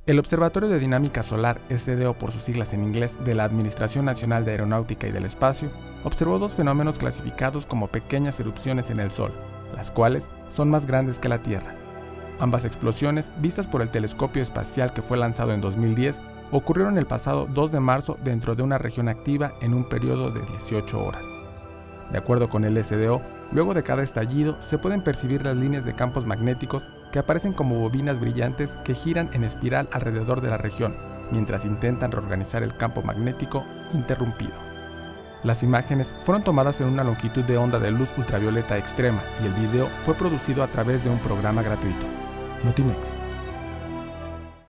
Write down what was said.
El Observatorio de Dinámica Solar, SDO por sus siglas en inglés, de la Administración Nacional de Aeronáutica y del Espacio, observó dos fenómenos clasificados como pequeñas erupciones en el Sol, las cuales son más grandes que la Tierra. Ambas explosiones, vistas por el telescopio espacial que fue lanzado en 2010, ocurrieron el pasado 2 de marzo dentro de una región activa en un periodo de 18 horas. De acuerdo con el SDO, luego de cada estallido se pueden percibir las líneas de campos magnéticos que aparecen como bobinas brillantes que giran en espiral alrededor de la región, mientras intentan reorganizar el campo magnético interrumpido. Las imágenes fueron tomadas en una longitud de onda de luz ultravioleta extrema y el video fue producido a través de un programa gratuito. Notimex.